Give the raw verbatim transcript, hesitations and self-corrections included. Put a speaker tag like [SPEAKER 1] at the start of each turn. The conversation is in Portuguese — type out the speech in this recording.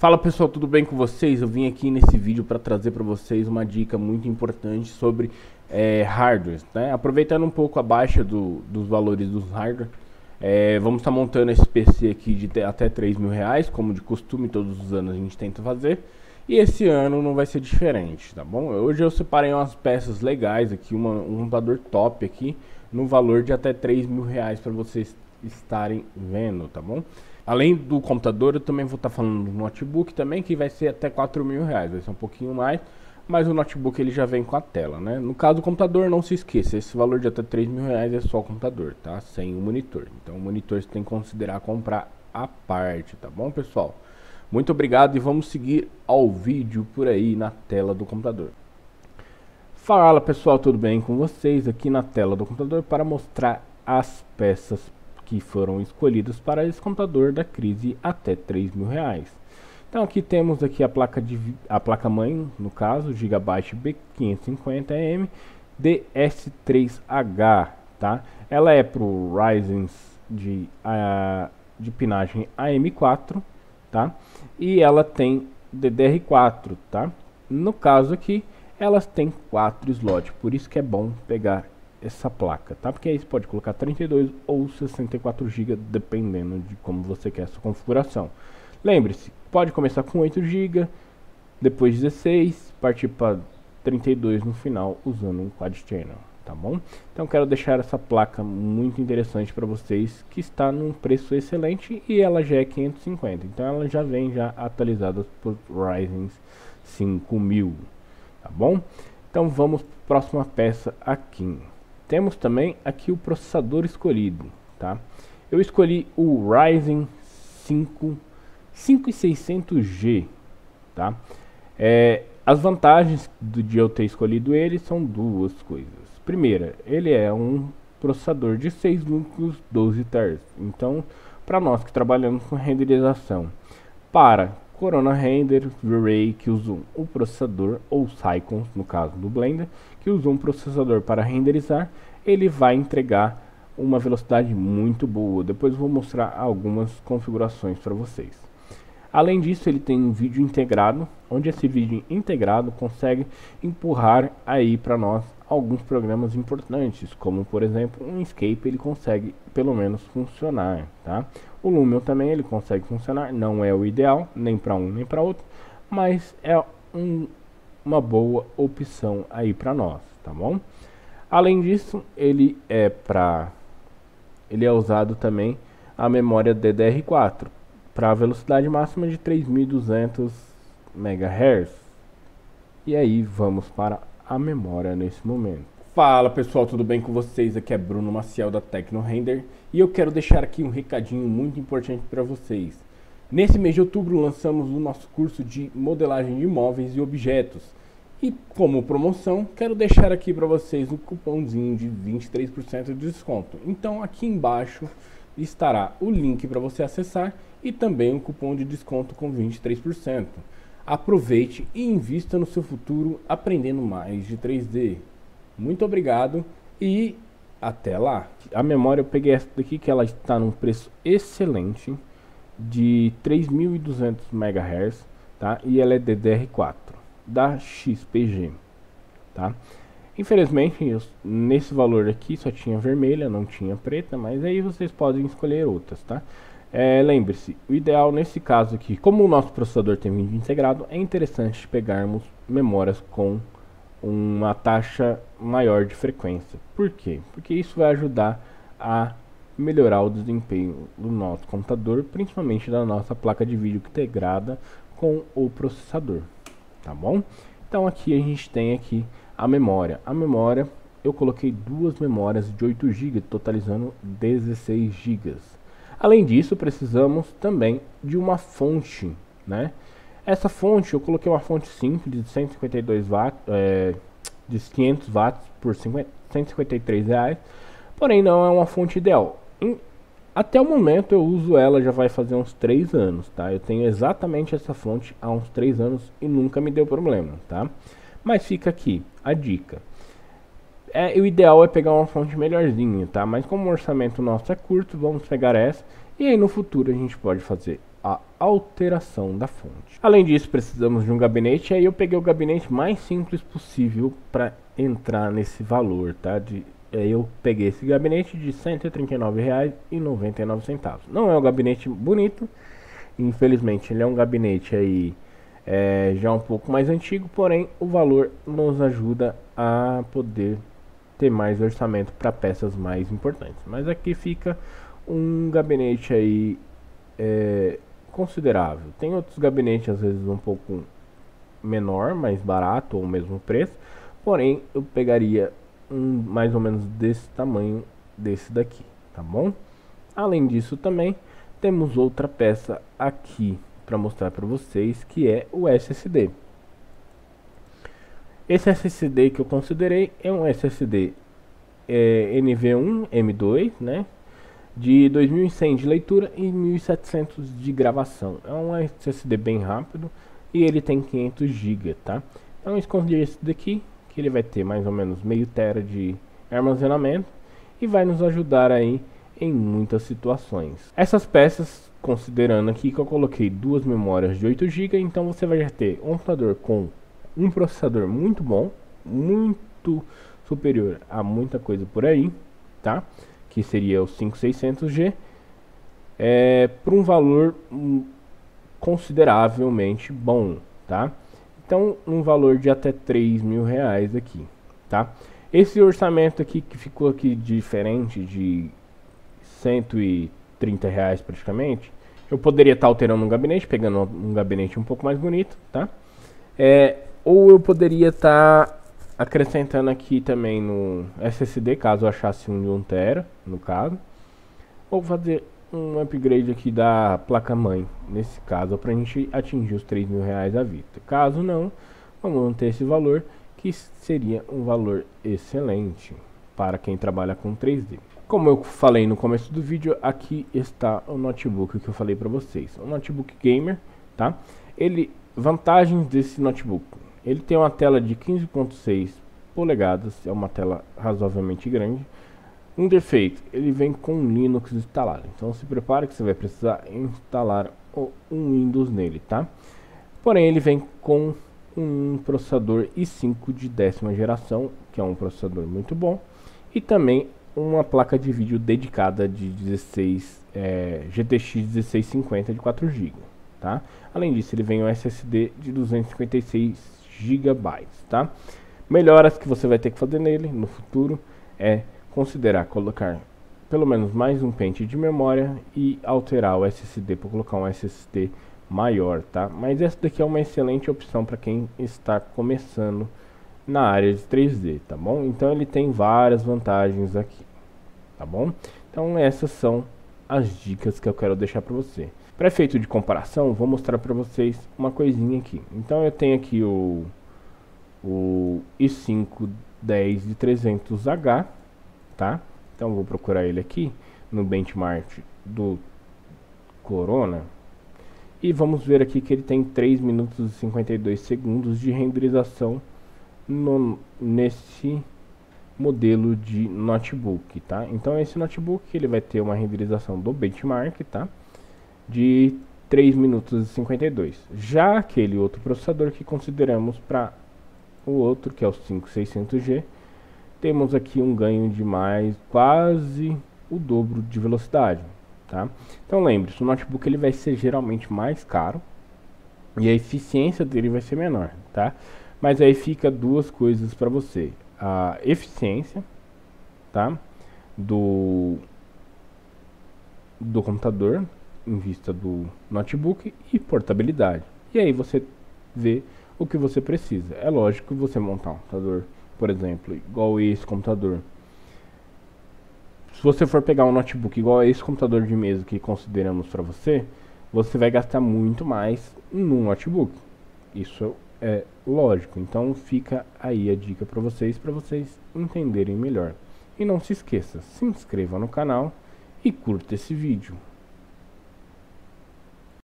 [SPEAKER 1] Fala pessoal, tudo bem com vocês? Eu vim aqui nesse vídeo para trazer para vocês uma dica muito importante sobre é, hardware, né? Aproveitando um pouco a baixa do, dos valores dos hardware, é, vamos estar tá montando esse P C aqui de até três mil reais, como de costume, todos os anos a gente tenta fazer. E esse ano não vai ser diferente, tá bom? Hoje eu separei umas peças legais aqui, uma, um computador top aqui, no valor de até três mil reais para vocês estarem vendo, tá bom? Além do computador, eu também vou estar tá falando do notebook também, que vai ser até quatro mil reais, vai ser um pouquinho mais, mas o notebook ele já vem com a tela, né? No caso do computador, não se esqueça, esse valor de até três mil reais é só o computador, tá? Sem o monitor. Então o monitor você tem que considerar comprar à parte, tá bom, pessoal? Muito obrigado e vamos seguir ao vídeo por aí na tela do computador. Fala pessoal, tudo bem com vocês? Aqui na tela do computador para mostrar as peças que foram escolhidas para esse computador da crise até três mil reais. Então aqui temos aqui a placa de a placa mãe, no caso Gigabyte B quinhentos e cinquenta M D S três H, tá? Ela é para o Ryzen de uh, de pinagem A M quatro, tá? E ela tem D D R quatro, tá? No caso aqui elas têm quatro slots, por isso que é bom pegar essa placa, tá? Porque aí você pode colocar trinta e dois ou sessenta e quatro gigas, dependendo de como você quer essa configuração. Lembre-se, pode começar com oito gigas, depois dezesseis, partir para trinta e dois no final, usando um quad channel, tá bom? Então quero deixar essa placa muito interessante para vocês, que está num preço excelente e ela já é quinhentos e cinquenta, então ela já vem já atualizada por Ryzen cinco mil, tá bom? Então vamos para a próxima peça aqui. Temos também aqui o processador escolhido, tá? Eu escolhi o Ryzen cinco cinco mil e seiscentos G, tá? É, as vantagens do, de eu ter escolhido ele são duas coisas. Primeira, ele é um processador de seis núcleos, doze terços. Então, para nós que trabalhamos com renderização, para Corona Render, V-Ray, que usam o processador, ou Cyclones, no caso do Blender, que usam um processador para renderizar, ele vai entregar uma velocidade muito boa. Depois eu vou mostrar algumas configurações para vocês. Além disso, ele tem um vídeo integrado, onde esse vídeo integrado consegue empurrar aí para nós alguns programas importantes, como por exemplo um Escape, ele consegue pelo menos funcionar, tá? O Lumion também ele consegue funcionar, não é o ideal, nem para um nem para outro, mas é um, uma boa opção aí para nós, tá bom? Além disso, ele é para ele é usado também a memória D D R quatro para a velocidade máxima de três mil e duzentos megahertz. E aí vamos para a memória nesse momento. Fala pessoal, tudo bem com vocês? Aqui é Bruno Maciel da Tecnorender e eu quero deixar aqui um recadinho muito importante para vocês. Nesse mês de outubro lançamos o nosso curso de modelagem de imóveis e objetos. E como promoção, quero deixar aqui para vocês um cupomzinho de vinte e três por cento de desconto. Então aqui embaixo estará o link para você acessar e também um cupom de desconto com vinte e três por cento. Aproveite e invista no seu futuro aprendendo mais de três D. Muito obrigado e até lá. A memória eu peguei essa daqui que ela está num preço excelente de três mil e duzentos megahertz, tá? E ela é D D R quatro da X P G, tá? Infelizmente eu, nesse valor aqui só tinha vermelha, não tinha preta, mas aí vocês podem escolher outras, tá? É, lembre-se, o ideal nesse caso aqui, como o nosso processador tem vídeo integrado, é interessante pegarmos memórias com uma taxa maior de frequência. Por quê? Porque isso vai ajudar a melhorar o desempenho do nosso computador, principalmente da nossa placa de vídeo integrada com o processador, tá bom? Então aqui a gente tem aqui a memória. A memória, eu coloquei duas memórias de oito gigas, totalizando dezesseis gigas. Além disso, precisamos também de uma fonte, né? Essa fonte, eu coloquei uma fonte simples de cento e cinquenta e dois watts, é, de quinhentos watts por cento e cinquenta e três reais, porém não é uma fonte ideal. Em, até o momento eu uso ela, já vai fazer uns três anos, tá? Eu tenho exatamente essa fonte há uns três anos e nunca me deu problema, tá? Mas fica aqui a dica. É, o ideal é pegar uma fonte melhorzinha, tá? Mas como o orçamento nosso é curto, vamos pegar essa. E aí no futuro a gente pode fazer a alteração da fonte. Além disso, precisamos de um gabinete, aí eu peguei o gabinete mais simples possível para entrar nesse valor, tá? De, aí eu peguei esse gabinete de cento e trinta e nove reais e noventa e nove centavos. Não é um gabinete bonito, infelizmente ele é um gabinete aí é, já um pouco mais antigo, porém o valor nos ajuda a poder ter mais orçamento para peças mais importantes. Mas aqui fica um gabinete aí é, considerável. Tem outros gabinetes às vezes um pouco menor, mais barato ou o mesmo preço, porém eu pegaria um mais ou menos desse tamanho, desse daqui, tá bom? Além disso também temos outra peça aqui para mostrar para vocês, que é o S S D. Esse S S D que eu considerei é um S S D é, N V um M dois, né, de dois mil e cem de leitura e mil e setecentos de gravação. É um S S D bem rápido e ele tem quinhentos gigas, tá? Então eu escolhi esse daqui, que ele vai ter mais ou menos meio tera de armazenamento e vai nos ajudar aí em muitas situações. Essas peças, considerando aqui que eu coloquei duas memórias de oito gigas, então você vai ter um computador com um processador muito bom, muito superior a muita coisa por aí, tá? Que seria o cinco mil e seiscentos G, é, por um valor hum, consideravelmente bom, tá? Então, um valor de até três mil reais aqui, tá? Esse orçamento aqui que ficou aqui diferente de cento e trinta reais praticamente, eu poderia estar tá alterando um gabinete, pegando um gabinete um pouco mais bonito, tá? É, ou eu poderia estar tá acrescentando aqui também no S S D, caso eu achasse um de um tera, no caso, ou fazer um upgrade aqui da placa-mãe, nesse caso, para a gente atingir os três mil reais à vista. Caso não, vamos manter esse valor, que seria um valor excelente para quem trabalha com três D. Como eu falei no começo do vídeo, aqui está o notebook que eu falei para vocês. Um notebook gamer, tá? Ele, vantagens desse notebook. Ele tem uma tela de quinze ponto seis polegadas, é uma tela razoavelmente grande. Um defeito, ele vem com Linux instalado, então se prepare que você vai precisar instalar um Windows nele, tá? Porém, ele vem com um processador i cinco de décima geração, que é um processador muito bom, e também uma placa de vídeo dedicada de dezesseis, é, G T X dezesseis cinquenta de quatro gigas, tá? Além disso, ele vem um S S D de duzentos e cinquenta e seis gigabytes, tá? Melhoras que você vai ter que fazer nele no futuro é considerar colocar pelo menos mais um pente de memória e alterar o S S D para colocar um S S D maior, tá? Mas essa daqui é uma excelente opção para quem está começando na área de três D, tá bom? Então ele tem várias vantagens aqui, tá bom? Então essas são as dicas que eu quero deixar para você. Para efeito de comparação, vou mostrar para vocês uma coisinha aqui. Então eu tenho aqui o, o i cinco dez de trezentos H, tá? Então vou procurar ele aqui no benchmark do Corona e vamos ver aqui que ele tem três minutos e cinquenta e dois segundos de renderização no, nesse modelo de notebook, tá? Então esse notebook ele vai ter uma renderização do benchmark, tá? De três minutos e cinquenta e dois. Já aquele outro processador que consideramos para o outro, que é o cinco mil e seiscentos G, temos aqui um ganho de mais quase o dobro de velocidade, tá? Então lembre-se, o notebook ele vai ser geralmente mais caro e a eficiência dele vai ser menor, tá? Mas aí fica duas coisas para você: a eficiência, tá? Do do computador em vista do notebook e portabilidade. E aí você vê o que você precisa. É lógico que você montar um computador, por exemplo, igual esse computador. Se você for pegar um notebook igual a esse computador de mesa que consideramos para você, você vai gastar muito mais num notebook. Isso é lógico. Então fica aí a dica para vocês, para vocês entenderem melhor. E não se esqueça, se inscreva no canal e curta esse vídeo.